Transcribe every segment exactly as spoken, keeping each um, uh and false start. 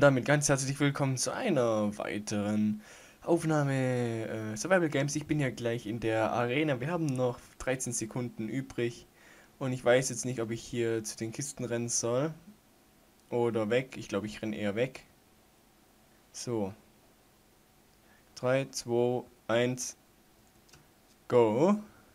Und damit ganz herzlich willkommen zu einer weiteren Aufnahme äh, Survival Games. Ich bin ja gleich in der Arena. Wir haben noch dreizehn Sekunden übrig. Und ich weiß jetzt nicht, ob ich hier zu den Kisten rennen soll. Oder weg. Ich glaube, ich renne eher weg. So. drei, zwei, eins, go.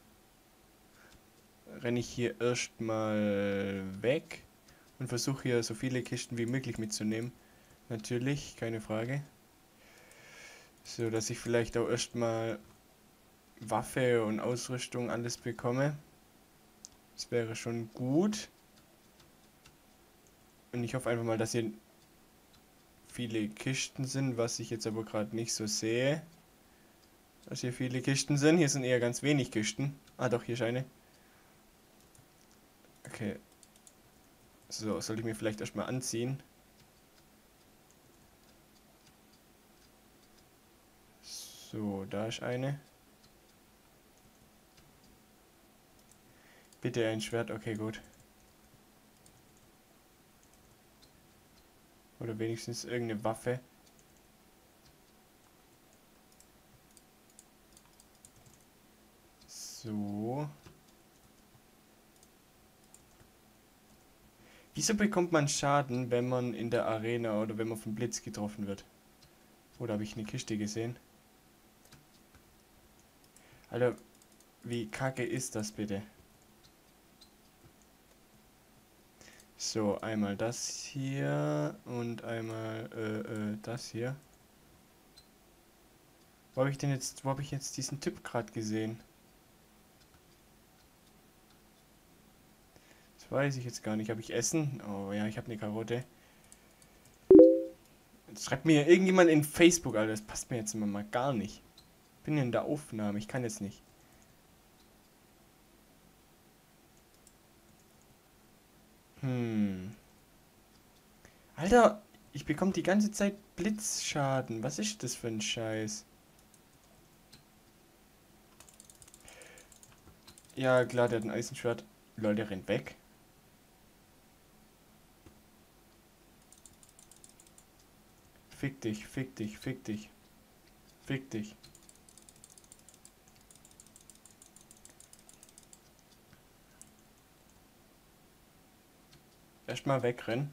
Renne ich hier erstmal weg. Und versuche hier so viele Kisten wie möglich mitzunehmen. Natürlich, keine Frage. So, dass ich vielleicht auch erstmal Waffe und Ausrüstung alles bekomme. Das wäre schon gut. Und ich hoffe einfach mal, dass hier viele Kisten sind, was ich jetzt aber gerade nicht so sehe. Dass hier viele Kisten sind. Hier sind eher ganz wenig Kisten. Ah doch, hier ist eine. Okay. So, soll ich mir vielleicht erstmal anziehen. So, da ist eine. Bitte ein Schwert, okay, gut. Oder wenigstens irgendeine Waffe. So. Wieso bekommt man Schaden, wenn man in der Arena oder wenn man vom Blitz getroffen wird? Oder habe ich eine Kiste gesehen? Alter, wie kacke ist das bitte? So, einmal das hier und einmal äh, äh, das hier. Wo habe ich denn jetzt, wo habe ich jetzt diesen Typ gerade gesehen? Das weiß ich jetzt gar nicht. Habe ich Essen? Oh ja, ich habe eine Karotte. Jetzt schreibt mir irgendjemand in Facebook, Alter. Das passt mir jetzt immer mal gar nicht. Bin in der Aufnahme, ich kann jetzt nicht. Hm. Alter, ich bekomme die ganze Zeit Blitzschaden. Was ist das für ein Scheiß? Ja, klar, der hat ein Eisenschwert. Lol, der rennt weg. Fick dich, fick dich, fick dich. Fick dich. Erstmal wegrennen.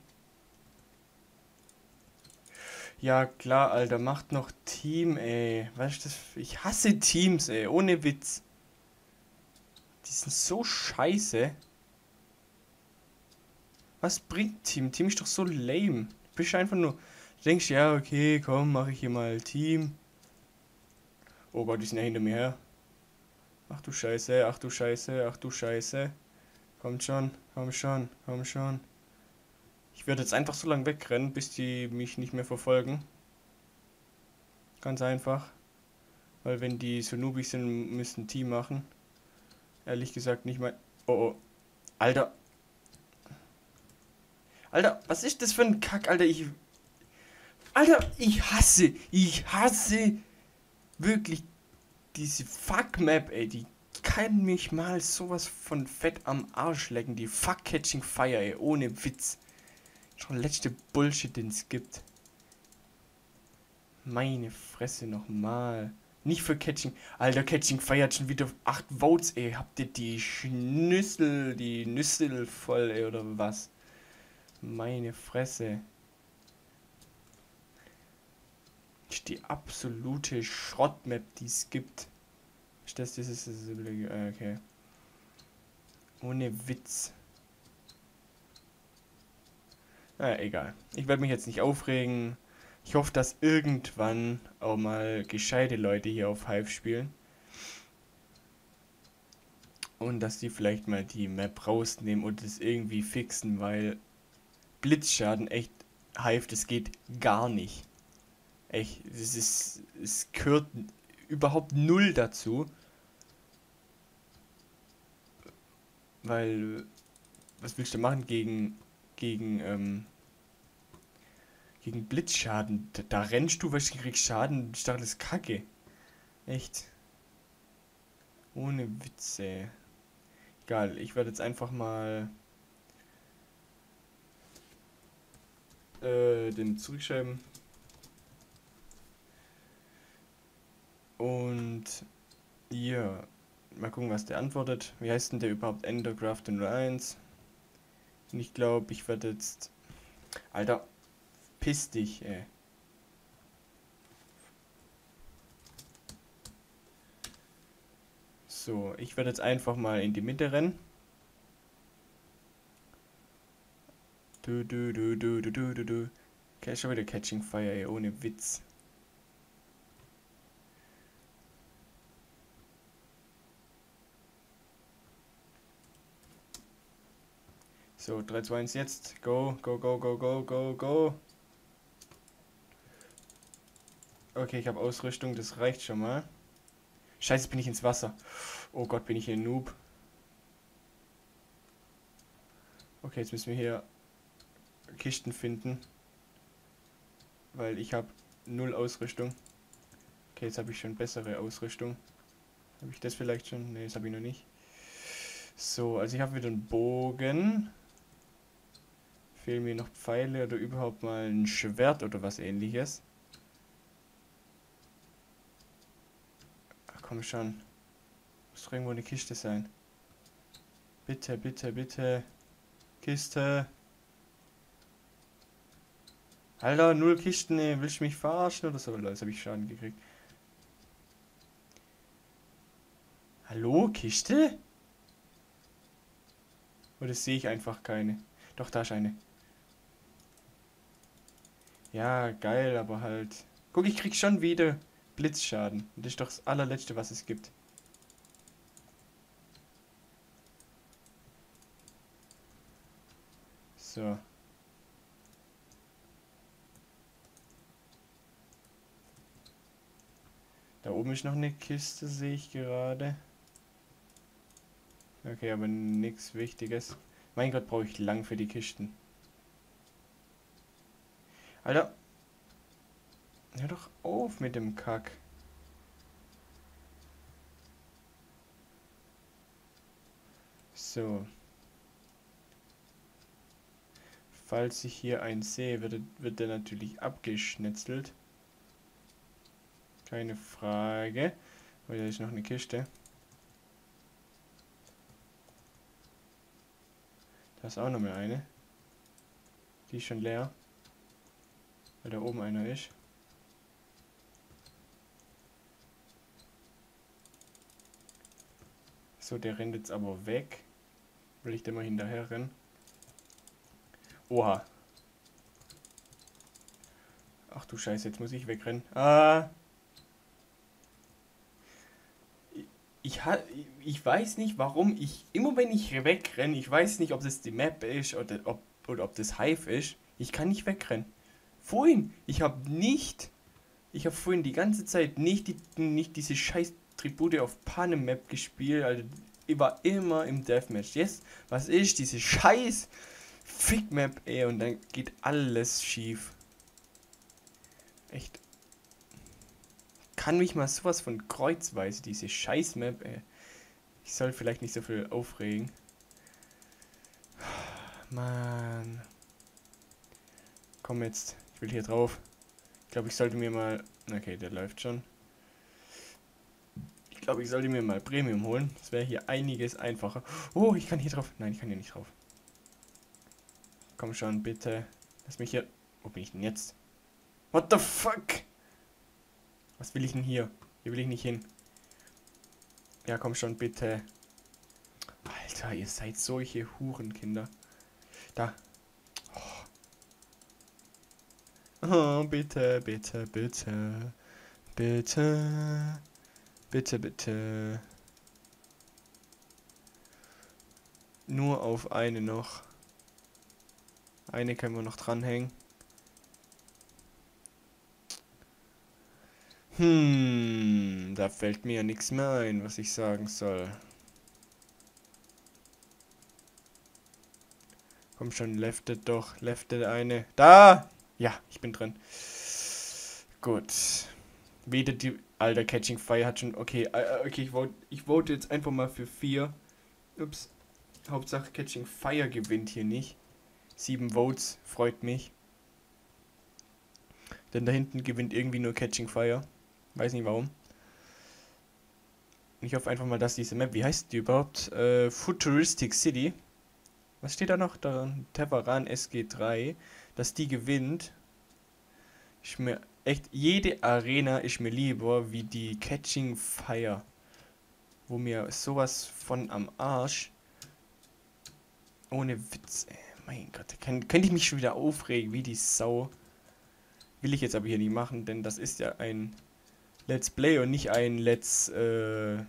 Ja, klar, Alter, macht noch Team, ey. Weißt du, das? Ich hasse Teams, ey. Ohne Witz. Die sind so scheiße. Was bringt Team? Team ist doch so lame. Du bist einfach nur. Du denkst, ja, okay, komm, mache ich hier mal Team. Oh Gott, die sind ja hinter mir her. Ach du Scheiße, ach du Scheiße, ach du Scheiße. Kommt schon, komm schon, komm schon. Ich werde jetzt einfach so lange wegrennen, bis die mich nicht mehr verfolgen. Ganz einfach. Weil wenn die so noobig sind, müssen Team machen. Ehrlich gesagt nicht mal. Oh oh. Alter. Alter, was ist das für ein Kack, Alter? Ich. Alter, ich hasse. Ich hasse wirklich diese Fuck-Map, ey. Die kann mich mal sowas von fett am Arsch lecken. Die Fuck Catching Fire, ey. Ohne Witz. Schon letzte Bullshit, den es gibt. Meine Fresse nochmal. Nicht für Catching. Alter, Catching feiert schon wieder acht Votes, ey. Habt ihr die Schnüssel, die Nüssel voll, ey, oder was? Meine Fresse. Das ist die absolute Schrottmap, die es gibt. Ist das, das ist, das ist, okay. Ohne Witz. Na, egal. Ich werde mich jetzt nicht aufregen. Ich hoffe, dass irgendwann auch mal gescheite Leute hier auf Hive spielen. Und dass die vielleicht mal die Map rausnehmen und das irgendwie fixen, weil Blitzschaden echt Hive, das geht gar nicht. Echt, das ist, es gehört überhaupt null dazu. Weil, was willst du machen gegen, gegen, ähm, gegen Blitzschaden? Da, da rennst du, weil du kriegst Schaden, das ist doch alles Kacke. Echt. Ohne Witze. Egal, ich werde jetzt einfach mal äh, den zurückschreiben. Und ja, mal gucken, was der antwortet. Wie heißt denn der überhaupt? Endercraft null eins. Und ich glaube, ich werde jetzt... Alter, piss dich, ey. So, ich werde jetzt einfach mal in die Mitte rennen. Du, du, du, du, du, du, du, du. Okay, schon wieder Catching Fire, ey, ohne Witz. So, drei, zwei, eins, jetzt. Go, go, go, go, go, go, go. Okay, ich habe Ausrüstung, das reicht schon mal. Scheiße, bin ich ins Wasser. Oh Gott, bin ich hier ein Noob. Okay, jetzt müssen wir hier Kisten finden. Weil ich habe null Ausrüstung. Okay, jetzt habe ich schon bessere Ausrüstung. Habe ich das vielleicht schon? Ne, das habe ich noch nicht. So, also ich habe wieder einen Bogen. Fehlen mir noch Pfeile oder überhaupt mal ein Schwert oder was ähnliches. Ach komm schon. Muss doch irgendwo eine Kiste sein. Bitte, bitte, bitte. Kiste. Alter, null Kisten, ey. Willst du mich verarschen oder so? Jetzt habe ich Schaden gekriegt. Hallo, Kiste? Oder sehe ich einfach keine? Doch, da ist eine. Ja, geil, aber halt... Guck, ich krieg schon wieder Blitzschaden. Das ist doch das allerletzte, was es gibt. So. Da oben ist noch eine Kiste, sehe ich gerade. Okay, aber nichts Wichtiges. Mein Gott, brauche ich lang für die Kisten. Alter. Hör doch auf mit dem Kack. So. Falls ich hier einen sehe, wird, wird der natürlich abgeschnetzelt. Keine Frage. Oh, da ist noch eine Kiste. Da ist auch noch mal eine. Die ist schon leer. Weil da oben einer ist. So, der rennt jetzt aber weg. Will ich da mal hinterher rennen? Oha. Ach du Scheiße, jetzt muss ich wegrennen. Ah. Ich, ich weiß nicht, warum ich, immer wenn ich wegrenne, ich weiß nicht, ob das die Map ist oder ob, oder ob das Hive ist, ich kann nicht wegrennen. Vorhin, ich habe nicht, ich habe vorhin die ganze Zeit nicht, die, nicht diese scheiß Tribute auf Panem Map gespielt, also ich war immer im Deathmatch. Jetzt, was ist diese scheiß Fick Map, ey, und dann geht alles schief. Echt. Kann mich mal sowas von kreuzweise, diese scheiß Map, ey. Ich soll vielleicht nicht so viel aufregen. Mann. Komm jetzt, ich will hier drauf. Ich glaube, ich sollte mir mal... Okay, der läuft schon. Ich glaube, ich sollte mir mal Premium holen. Das wäre hier einiges einfacher. Oh, ich kann hier drauf. Nein, ich kann hier nicht drauf. Komm schon, bitte. Lass mich hier... Wo bin ich denn jetzt? What the fuck? Was will ich denn hier? Hier will ich nicht hin. Ja, komm schon, bitte. Alter, ihr seid solche Hurenkinder. Da. Oh. Oh, bitte, bitte, bitte. Bitte. Bitte, bitte. Nur auf eine noch. Eine können wir noch dranhängen. Hm, da fällt mir ja nichts mehr ein, was ich sagen soll. Komm schon, leftet doch, leftet eine. Da! Ja, ich bin drin. Gut. Wieder die... Alter, Catching Fire hat schon... Okay, okay, ich vote, ich vote jetzt einfach mal für vier. Ups. Hauptsache Catching Fire gewinnt hier nicht. Sieben Votes, freut mich. Denn da hinten gewinnt irgendwie nur Catching Fire. Weiß nicht warum. Ich hoffe einfach mal, dass diese Map, wie heißt die überhaupt? Äh, Futuristic City. Was steht da noch? Da Teveran S G drei. Dass die gewinnt. Ich mir echt, jede Arena ist mir lieber wie die Catching Fire. Wo mir sowas von am Arsch. Ohne Witz, ey. Mein Gott, kann, könnte ich mich schon wieder aufregen, wie die Sau. Will ich jetzt aber hier nicht machen, denn das ist ja ein Let's Play und nicht ein Let's, äh,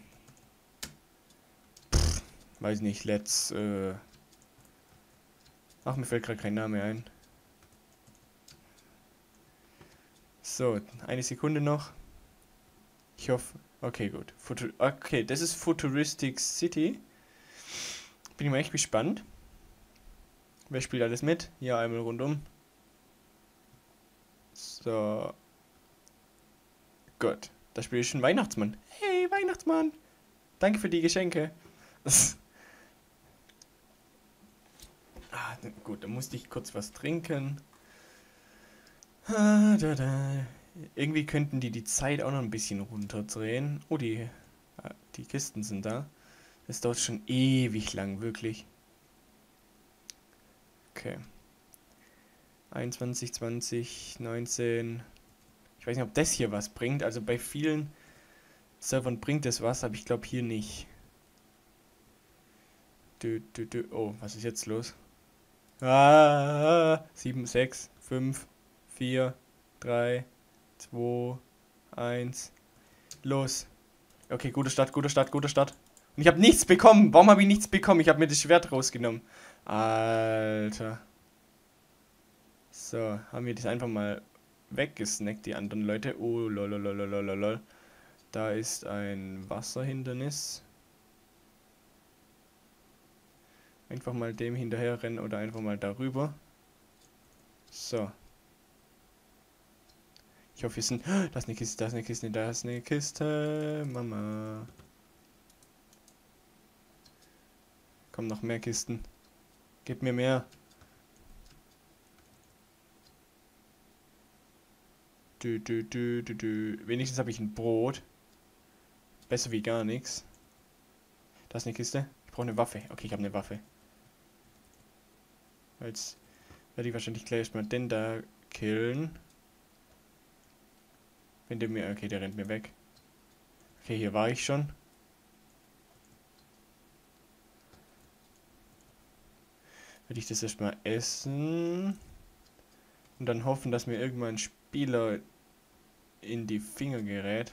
pff, weiß nicht, Let's, äh, ach, mir fällt gerade kein Name ein. So, eine Sekunde noch. Ich hoffe, okay, gut. Futur okay, das ist Futuristic City. Bin ich mal echt gespannt. Wer spielt alles mit? Ja, einmal rundum. So. Gut. Da spiele ich schon Weihnachtsmann. Hey, Weihnachtsmann. Danke für die Geschenke. ah, gut, da musste ich kurz was trinken. Ah, da, da. Irgendwie könnten die die Zeit auch noch ein bisschen runterdrehen. Oh, die, die Kisten sind da. Das dauert schon ewig lang, wirklich. Okay. einundzwanzig, zwanzig, neunzehn. Ich weiß nicht, ob das hier was bringt. Also bei vielen Servern bringt es was, aber ich glaube hier nicht. Dö, dö, dö. Oh, was ist jetzt los? Ah, sieben, sechs, fünf, vier, drei, zwei, eins. Los. Okay, gute Start, gute Start, gute Start. Und ich habe nichts bekommen. Warum habe ich nichts bekommen? Ich habe mir das Schwert rausgenommen. Alter. So, haben wir das einfach mal weggesnackt, die anderen Leute. Oh, lololololololol. Da ist ein Wasserhindernis. Einfach mal dem hinterher rennen oder einfach mal darüber. So. Ich hoffe, wir sind... Da ist eine Kiste, da ist eine Kiste, da ist eine Kiste. Mama. Kommen noch mehr Kisten. Gib mir mehr. Du, du, du, du, du. Wenigstens habe ich ein Brot. Besser wie gar nichts. Da ist eine Kiste. Ich brauche eine Waffe. Okay, ich habe eine Waffe. Jetzt werde ich wahrscheinlich gleich erstmal den da killen. Wenn der mir... Okay, der rennt mir weg. Okay, hier war ich schon. Werde ich das erstmal essen. Und dann hoffen, dass mir irgendwann ein Spieler in die Finger gerät.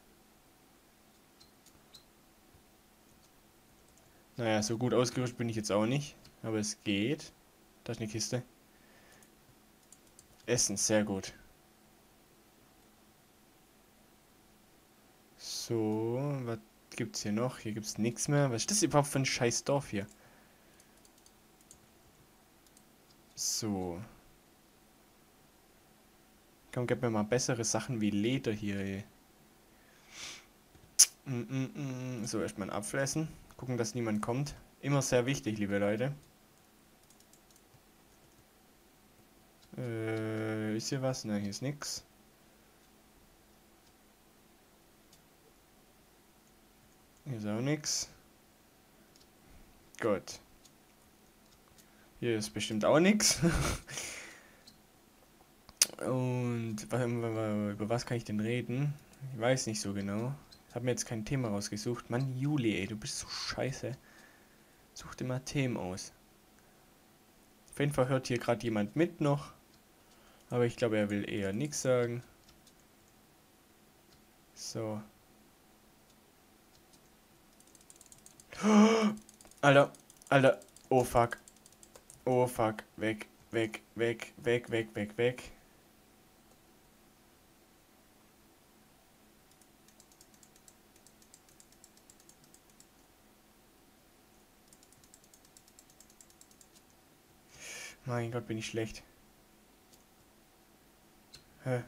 Naja, so gut ausgerüstet bin ich jetzt auch nicht. Aber es geht. Da ist eine Kiste. Essen, sehr gut. So, was gibt's hier noch? Hier gibt's nichts mehr. Was ist das überhaupt für ein scheiß Dorf hier? So. Komm, gib mir mal bessere Sachen wie Leder hier, ey. Mm, mm, mm. So, erstmal ein Apfel essen. Gucken, dass niemand kommt. Immer sehr wichtig, liebe Leute. Äh, ist hier was? Nein, hier ist nix. Hier ist auch nix. Gut. Hier ist bestimmt auch nix. Und über was kann ich denn reden? Ich weiß nicht so genau. Ich habe mir jetzt kein Thema rausgesucht. Mann, Juli, ey, du bist so scheiße. Such dir mal Themen aus. Auf jeden Fall hört hier gerade jemand mit noch. Aber ich glaube, er will eher nichts sagen. So. Alter, Alter. Oh fuck. Oh fuck. Weg, weg, weg, weg, weg, weg, weg. Mein Gott, bin ich schlecht. Hä?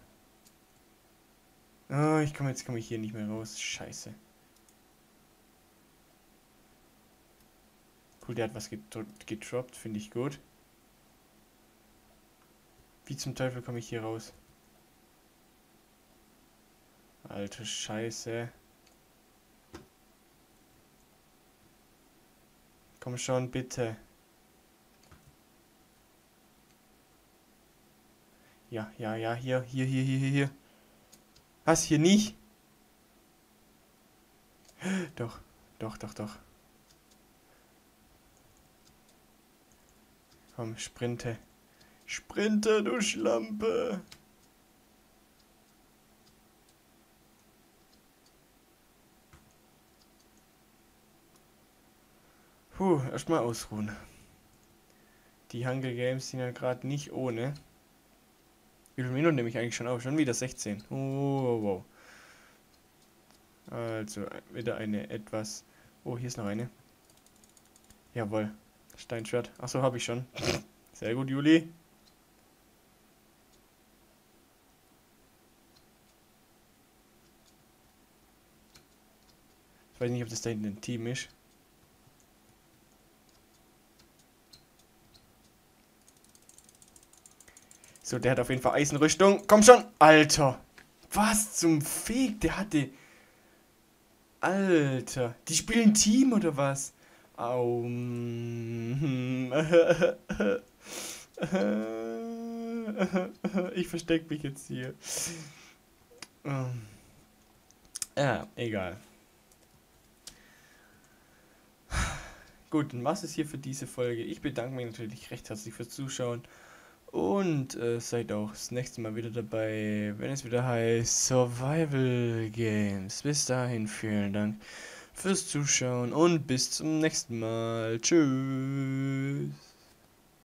Oh, ich komme jetzt komme ich hier nicht mehr raus. Scheiße. Cool, der hat was gedro gedroppt, finde ich gut. Wie zum Teufel komme ich hier raus? Alte Scheiße. Komm schon, bitte. Ja, ja, ja, hier, hier, hier, hier, hier. Was, hier nicht? Doch, doch, doch, doch. Komm, sprinte. Sprinte, du Schlampe. Puh, erstmal ausruhen. Die Hunger Games sind ja gerade nicht ohne. Wie viele Minuten nehme ich eigentlich schon auf? Schon wieder sechzehn. Oh, wow. Also, wieder eine etwas... Oh, hier ist noch eine. Jawohl. Steinschwert. Achso, habe ich schon. Sehr gut, Juli. Ich weiß nicht, ob das da hinten ein Team ist. So, der hat auf jeden Fall Eisenrüstung. Komm schon! Alter! Was zum Fick? Der hatte... Alter! Die spielen Team oder was? Au. Ich versteck mich jetzt hier. Ja, egal. Gut, dann war's es hier für diese Folge. Ich bedanke mich natürlich recht herzlich fürs Zuschauen. Und äh, seid auch das nächste Mal wieder dabei, wenn es wieder heißt Survival Games. Bis dahin, vielen Dank fürs Zuschauen und bis zum nächsten Mal. Tschüss.